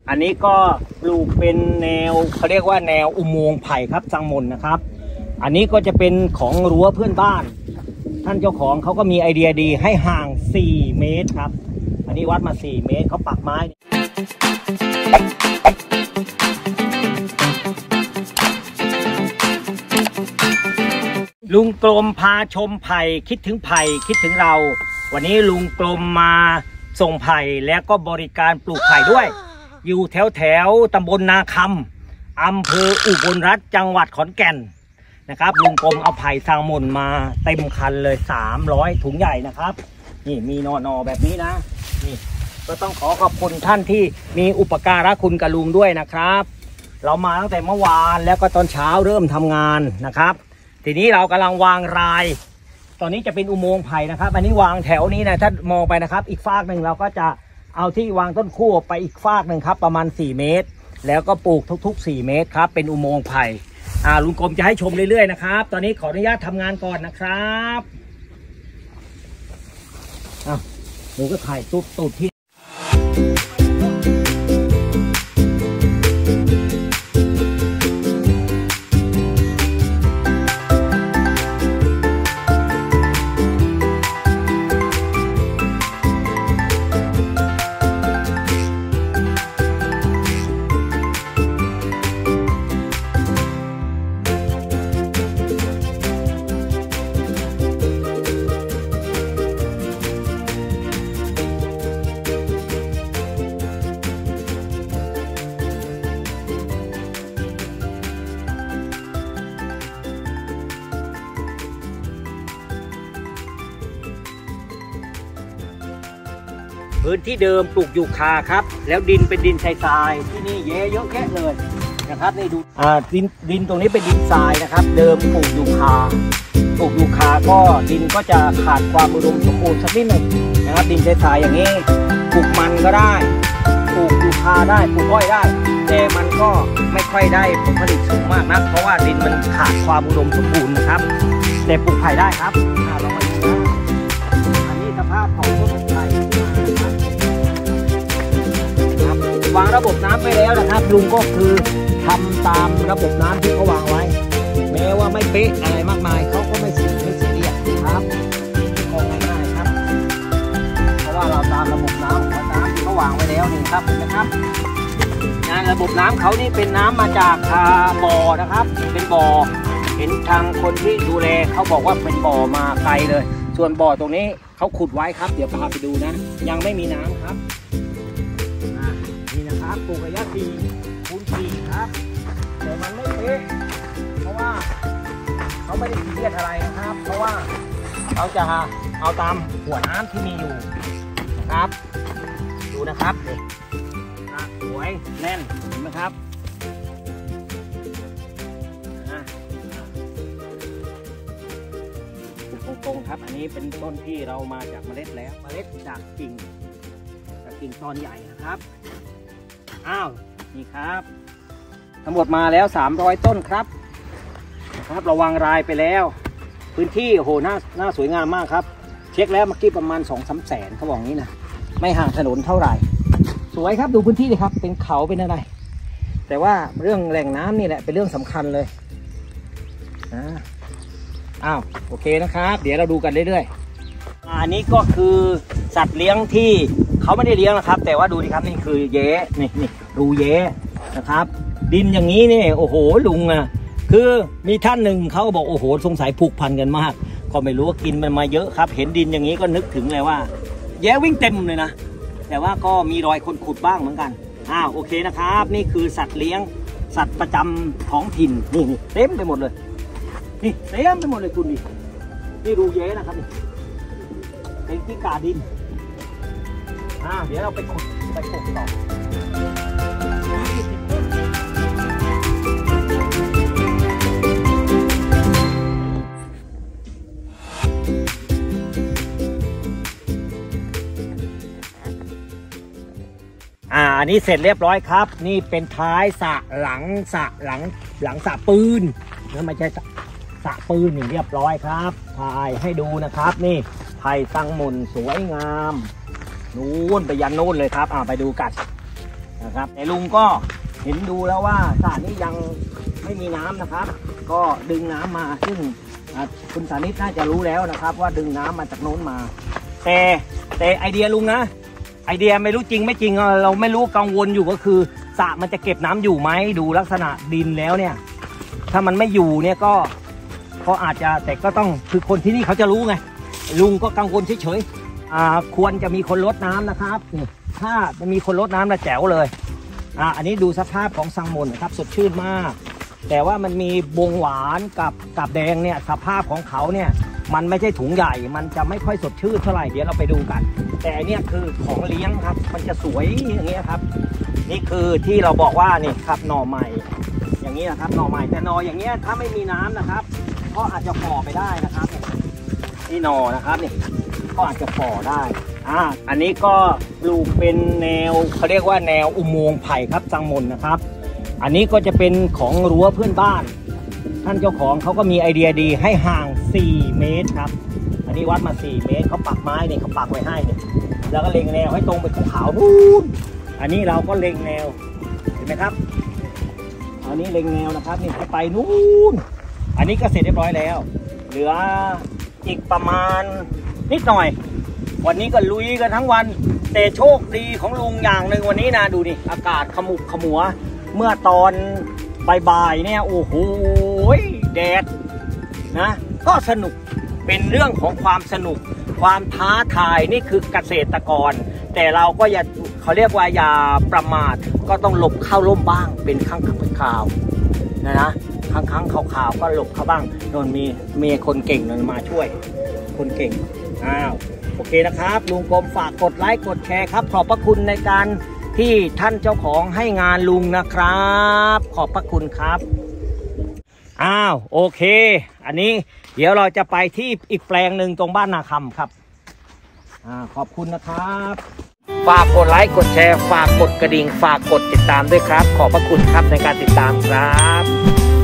อันนี้ก็ปลูกเป็นแนวเขาเรียกว่าแนวอุโมงค์ไผ่ครับสังมนนะครับอันนี้ก็จะเป็นของรั้วเพื่อนบ้านท่านเจ้าของเขาก็มีไอเดียดีให้ห่าง4 เมตรครับอันนี้วัดมา4 เมตรเขาปักไม้ลุงกลมพาชมไผ่คิดถึงไผ่คิดถึงเราวันนี้ลุงกลมมาส่งไผ่แล้วก็บริการปลูกไผ่ด้วยอยู่แถวตำบลนาคำอำเภออุบลรัตน์จังหวัดขอนแก่นนะครับลุงกลมเอาไผ่สางมนมาเต็มคันเลย300 ถุงใหญ่นะครับนี่มีนอแบบนี้นะนี่ก็ต้องขอบคุณท่านที่มีอุปการะคุณกับลุงด้วยนะครับเรามาตั้งแต่เมื่อวานแล้วก็ตอนเช้าเริ่มทำงานนะครับทีนี้เรากำลังวางรายตอนนี้จะเป็นอุโมงค์ไผ่นะครับอันนี้วางแถวนี้นะถ้ามองไปนะครับอีกฟากหนึ่งเราก็จะเอาที่วางต้นคู่ไปอีกฟากหนึ่งครับประมาณ4 เมตรแล้วก็ปลูกทุกๆ4 เมตรครับเป็นอุโมงค์ไผ่ลุงกรมจะให้ชมเรื่อยๆนะครับตอนนี้ขออนุญาตทำงานก่อนนะครับหนูก็ถ่ายตูดที่พื้นที่เดิมปลูกยูคาครับแล้วดินเป็นดินทรายที่นี่เยอะแยะเลยนะครับนี่ดูดินตรงนี้เป็นดินทรายนะครับเดิมปลูกยูคาก็ดินก็จะขาดความอุดมสมบูรณ์สักนิดหนึ่งนะครับดินทรายอย่างนี้ปลูกมันก็ได้ปลูกยูคาได้ปลูกอ้อยได้แต่มันก็ไม่ค่อยได้ผลผลิตสูงมากนักเพราะว่าดินมันขาดความอุดมสมบูรณ์นะครับแต่ปลูกไผ่ได้ครับลองมาดูนะอันนี้สภาพของต้นไผ่วางระบบน้ำไปแล้วนะครับลุงก็คือทำตามระบบน้ำที่เขาวางไว้แม้ว่าไม่เป๊ะอะไรมากมายเขาก็ไม่ซีเรียสครับก็ง่ายๆครับเพราะว่าเราตามระบบน้ำที่เขาวางไว้แล้วนี่ครับนะครับงานระบบน้ำเขานี่เป็นน้ำมาจากบ่อนะครับเป็นบ่อเห็นทางคนที่ดูแลเขาบอกว่าเป็นบ่อมาไกลเลยส่วนบ่อตรงนี้เขาขุดไว้ครับเดี๋ยวพาไปดูนะยังไม่มีน้ำครับนี่นะครับปลูกระยะ4 คูณ 4ครับแต่มันไม่เป๊ะเพราะว่าเขาไม่ได้ซีเรียสอะไรนะครับเพราะว่าเขาจะเอาตามหัวน้ำที่มีอยู่นะครับดูนะครับนี่สวยแน่นเห็นไหมครับตรงๆครับอันนี้เป็นต้นที่เรามาจากเมล็ดแล้วเมล็ดจากกิ่งตอนใหญ่นะครับนี่ครับทั้งหมดมาแล้ว300 ต้นครับเราวางรายไปแล้วพื้นที่โอ้โหน่าสวยงามมากครับเช็คแล้วเมื่อกี้ประมาณ 2-3 แสนเขาบอกนี้นะไม่ห่างถนนเท่าไหร่สวยครับดูพื้นที่เลยครับเป็นเขาเป็นอะไรแต่ว่าเรื่องแหล่งน้ำนี่แหละเป็นเรื่องสำคัญเลยโอเคนะครับเดี๋ยวเราดูกันเรื่อยๆอันนี้ก็คือสัตว์เลี้ยงที่เขาไม่ได้เลี้ยงนะครับแต่ว่าดูดิครับนี่คือแย้นี่รูแย้นะครับดินอย่างนี้นี่โอ้โหลุงคือมีท่านหนึ่งเขาบอกโอ้โหสงสัยผูกพันกันมากก็ไม่รู้ว่ากินมันมาเยอะครับเห็นดินอย่างนี้ก็นึกถึงเลยว่าแย้วิ่งเต็มเลยนะแต่ว่าก็มีรอยคนขุดบ้างเหมือนกันโอเคนะครับนี่คือสัตว์เลี้ยงสัตว์ประจำท้องถิ่นนี่เต็มไปหมดเลยนี่เต็มไปหมดเลยคุณดินี่รูแย้นะครับนี่เป็นที่กาดินเดี๋ยวเราไปขุดไปปลูกต่ออันนี้เสร็จเรียบร้อยครับนี่เป็นท้ายสระหลังสระปืนไม่ใช่สระปืนนี่เรียบร้อยครับถ่ายให้ดูนะครับนี่ไผ่สังมนสวยงามนู้นไปยันนู้นเลยครับไปดูกันนะครับแต่ลุงก็เห็นดูแล้วว่าสระนี้ยังไม่มีน้ำนะครับก็ดึงน้ำมาซึ่งคุณสานิตน่าจะรู้แล้วนะครับว่าดึงน้ำมาจากโน้นมาแต่ไอเดียลุงนะไอเดียไม่รู้จริงไม่จริงเราไม่รู้กังวลอยู่ก็คือสระมันจะเก็บน้ำอยู่ไหมดูลักษณะดินแล้วเนี่ยถ้ามันไม่อยู่เนี่ยก็อาจจะแต่ก็ต้องคือคนที่นี่เขาจะรู้ไงลุงก็กังวลเฉยๆควรจะมีคนรดน้ำนะครับนี่ถ้าจะมีคนรดน้ำนะแจ๋วเลยอันนี้ดูสภาพของซังมนนะครับสดชื่นมากแต่ว่ามันมีบงหวานกับแดงเนี่ยสภาพของเขาเนี่ยมันไม่ใช่ถุงใหญ่มันจะไม่ค่อยสดชื่นเท่าไหร่เดี๋ยวเราไปดูกันแต่อันนี้คือของเลี้ยงครับมันจะสวยอย่างเงี้ยครับนี่คือที่เราบอกว่านี่ครับหน่อใหม่อย่างนี้นะครับหน่อใหม่แต่หน่ออย่างเงี้ยถ้าไม่มีน้ำนะครับก็อาจจะฝ่อไปได้นะครับนี่หน่อนะครับนี่ก็อาจจะฝ่อได้อันนี้ก็ปลูกเป็นแนวเขาเรียกว่าแนวอุโมงค์ไผ่ครับซังมนนะครับอันนี้ก็จะเป็นของรั้วเพื่อนบ้านท่านเจ้าของเขาก็มีไอเดียดีให้ห่าง4 เมตรครับอันนี้วัดมา4 เมตรเขาปักไม้เนี่ยเขาปักไว้ให้เนี่ยแล้วก็เล็งแนวให้ตรงไปขาวๆนู่นอันนี้เราก็เล็งแนวเห็นไหมครับอันนี้เล็งแนวนะครับนี่ให้ไปนู่นอันนี้ก็เสร็จเรียบร้อยแล้วเหลืออีกประมาณนิดหน่อยวันนี้ก็ลุยกันทั้งวันแต่โชคดีของลุงอย่างหนึ่งวันนี้นะดูดิอากาศขมุกขมัวเมื่อตอนบ่ายๆเนี่ยโอ้โหแดดนะก็สนุกเป็นเรื่องของความสนุกความท้าทายนี่คือเกษตรกรแต่เราก็อย่าเขาเรียกว่าอย่าประมาทก็ต้องหลบเข้าร่มบ้างเป็นครั้งข่าวนะครั้งข่าวก็หลบเข้าบ้างโดนมีคนเก่งมาช่วยคนเก่งโอเคนะครับลุงกรมฝากกดไลค์กดแชร์ครับขอบพระคุณในการที่ท่านเจ้าของให้งานลุงนะครับขอบพระคุณครับโอเคอันนี้เดี๋ยวเราจะไปที่อีกแปลงหนึ่งตรงบ้านนาคำครับขอบคุณนะครับฝากกดไลค์กดแชร์ฝากกดกระดิ่งฝากกดติดตามด้วยครับขอบพระคุณครับในการติดตามครับ